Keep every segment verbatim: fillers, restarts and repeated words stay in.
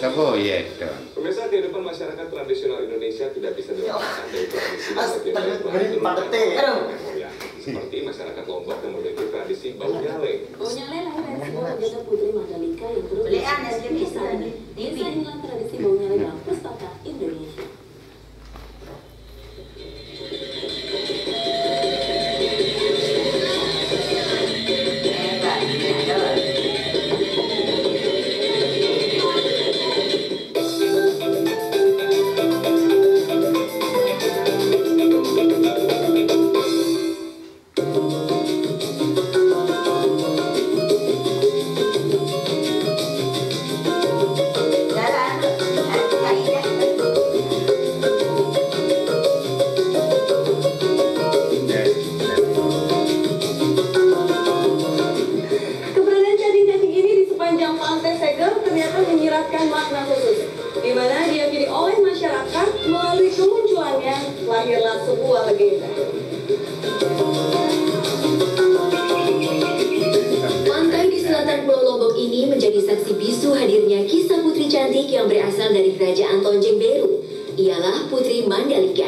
Seboyek dong. Pemirsa, kehidupan masyarakat tradisional Indonesia tidak bisa dilepaskan dari tradisi dan ya, seperti masyarakat Lombok yang memiliki tradisi Bau Nyale. Bau Nyale lahir dari sebuah legenda Putri Mandalika yang terus disarankan. Bisa inilah tradisi Bau Nyale dalam pustaka Indonesia. Makna khusus, di mana diyakini oleh masyarakat melalui kemunculannya lahirlah sebuah legenda. Pantai di selatan Pulau Lombok ini menjadi saksi bisu hadirnya kisah putri cantik yang berasal dari kerajaan Tonjeng Beru. Ialah Putri Mandalika.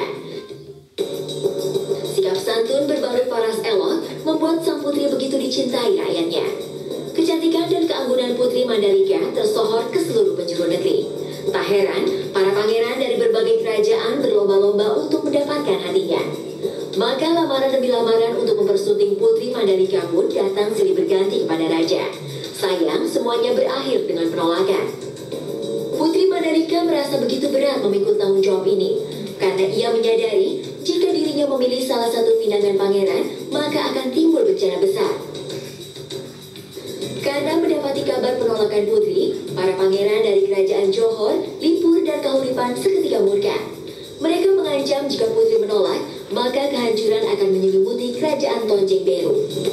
Sikap santun berbalut paras elok membuat sang putri begitu dicintai rakyatnya. Kecantikan dan keanggunan Putri Mandalika tersohor ke seluruh penjuru negeri. Tak heran, para pangeran dari berbagai kerajaan berlomba-lomba untuk mendapatkan hatinya. Maka lamaran demi lamaran untuk mempersunting Putri Mandalika pun datang silih berganti kepada raja. Sayang, semuanya berakhir dengan penolakan. Putri Mandalika merasa begitu berat memikul tanggung jawab ini, karena ia menyadari jika dirinya memilih salah satu pinangan pangeran, maka akan timbul bencana besar. Karena mendapati kabar penolakan putri, para pangeran dari kerajaan Johor, Limpur, dan Kahuripan seketika murka. Mereka mengancam jika putri menolak, maka kehancuran akan menyelimuti kerajaan Tonjeng Beru.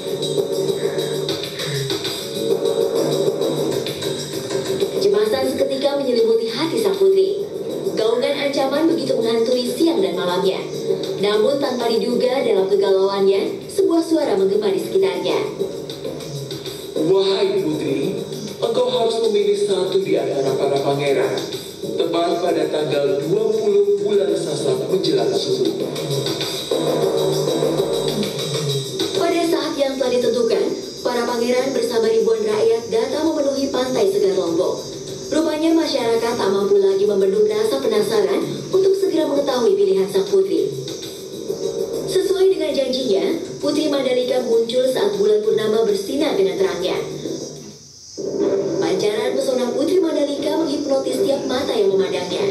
Kecemasan seketika menyelimuti hati sang putri. Gaungan ancaman begitu menghantui siang dan malamnya. Namun tanpa diduga dalam kegalauannya, sebuah suara menggema di sekitarnya. Wahai putri, engkau harus memilih satu di antara para pangeran, tepat pada tanggal dua puluh bulan Sasak menjelang subuh. Pada saat yang telah ditentukan, para pangeran bersama ribuan rakyat datang memenuhi pantai Segar Lombok. Rupanya masyarakat tak mampu lagi membendung rasa penasaran untuk segera mengetahui pilihan sang putri. Sesuai dengan janjinya, Putri Mandalika muncul saat bulan purnama bersinar dengan terangnya. Pancaran pesona Putri Mandalika menghipnotis tiap mata yang memandangnya.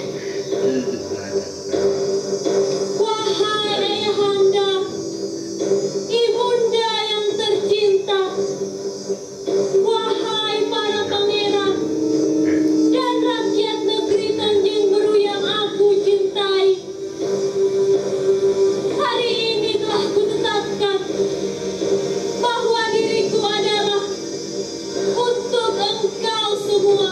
Wahai ayahanda, ibunda yang tercinta, wahai para pangeran dan rakyat negeri Tonjeng Beru yang aku cintai. Hari ini telah kutetapkan bahwa diriku adalah untuk engkau semua.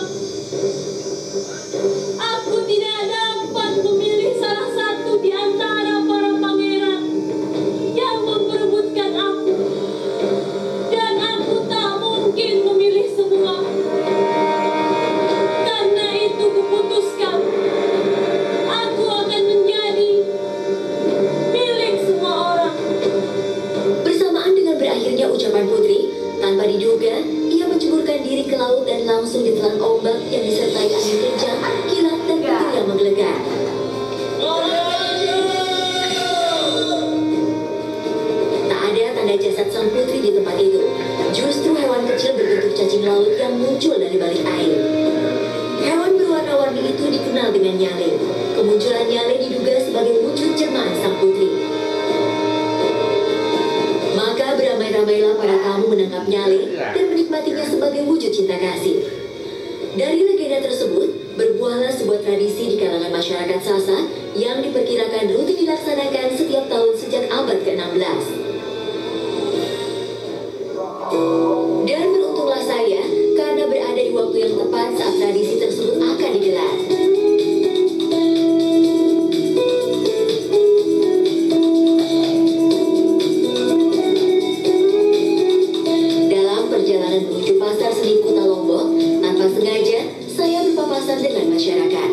Aku tidak dapat memilih salah satu di antara para pangeran yang memperebutkan aku. Dan aku tak mungkin memilih semua. Karena itu kuputuskan, aku akan menjadi milik semua orang. Bersamaan dengan berakhirnya ucapan putri, tanpa diduga, ia menceburkan diri ke laut dan langsung ditelan ombak yang disertai angin kencang, kilat dan petir yang menggelegar. Tak ada tanda jasad sang putri di tempat itu. Justru hewan kecil berbentuk cacing laut yang muncul dari balik air. Hewan berwarna-warni itu dikenal dengan Nyale. Kemunculan Nyale diduga sebagai wujud jelmaan sang putri. Maka beramai-ramailah para tamu menangkap Nyale dan menikmatinya sebagai wujud cinta kasih. Dari legenda tersebut, berbuahlah sebuah tradisi di kalangan masyarakat Sasak yang diperkirakan rutin dilaksanakan setiap tahun sejak abad ke enam belas. Dan beruntunglah saya karena berada di waktu yang tepat saat tradisi tersebut akan digelar. Dalam perjalanan menuju pasar seni Kuta Lombok, tanpa sengaja saya berpapasan dengan masyarakat. masyarakat.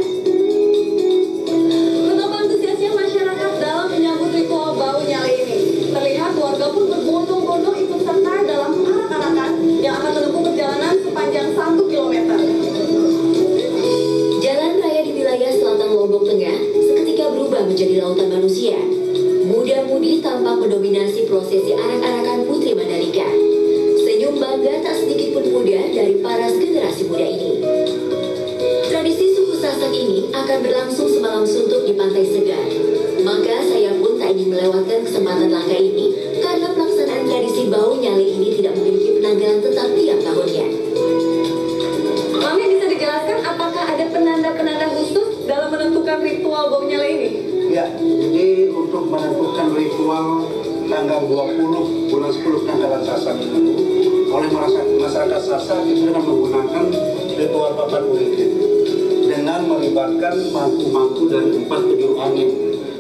Betapa antusiasnya masyarakat dalam menyambut ritual bau nyale ini. Terlihat warga pun berbondong-bondong ikut serta dalam arak-arakan yang akan menempuh perjalanan sepanjang satu kilometer. Jalan raya di wilayah selatan Lombok Tengah seketika berubah menjadi lautan manusia. Muda-mudi tampak mendominasi prosesi arak-arakan Putri Mandalika. Senyum bangga tak sedikit pun muda dari para generasi muda ini. Tradisi suku Sasak ini akan berlangsung semalam suntuk di Pantai Segar. Maka saya pun tak ingin melewatkan kesempatan langka ini karena pelaksanaan tradisi bau nyale ini tidak memiliki penanggalan tetap tiap tahunnya. Mami, bisa dijelaskan apakah ada penanda-penanda khusus dalam menentukan ritual bau nyale ini? Ya, jadi untuk menentukan ritual tanggal dua puluh bulan sepuluh tanggalan Sasak itu oleh masyarakat Sasak itu dengan menggunakan ritual papan uritin dengan melibatkan mantu-mantu dari empat penjuru angin.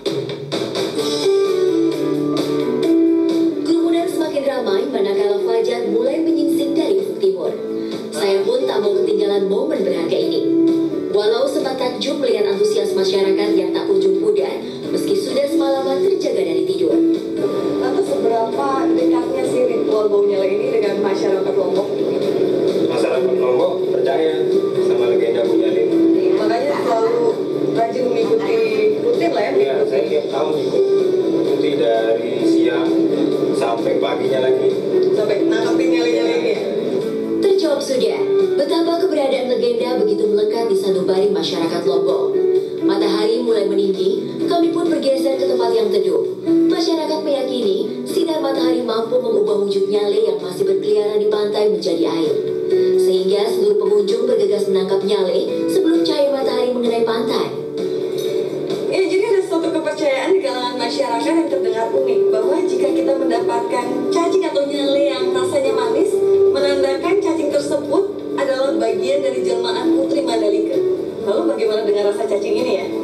Kerumunan semakin ramai manakala fajar mulai menyingsing dari ufuk timur. Saya pun tak mau ketinggalan momen berharga ini. Walau sempat takjub melihat antusias masyarakat yang tak kunjung pudar, meski sudah semalaman terjaga dari tidur. Lalu seberapa dekatnya sih ritual bau nyale ini dengan masyarakat Lombok? Masyarakat Lombok percaya sama legenda bau nyale ini. Makanya selalu rajin mengikuti rutin lah ya. Iya, saya tiap tahun ikut ikuti dari siang sampai paginya lagi. Sampai nangkepin nyale-nyale ini ya? Terjawab sudah, betapa keberadaan legenda begitu melekat di sanubari masyarakat Lombok. Matahari mulai meninggi, kami pun bergeser ke tempat yang teduh. Masyarakat meyakini sinar matahari mampu mengubah wujud nyale yang masih berkeliaran di pantai menjadi air. Sehingga seluruh pengunjung bergegas menangkap nyale sebelum cahaya matahari mengenai pantai. Ya, jadi ada suatu kepercayaan di kalangan masyarakat yang terdengar unik bahwa jika kita mendapatkan cacing atau nyale yang rasanya manis, menandakan cacing tersebut adalah bagian dari jelmaan Putri Mandalika. Lalu bagaimana dengan rasa cacing ini ya?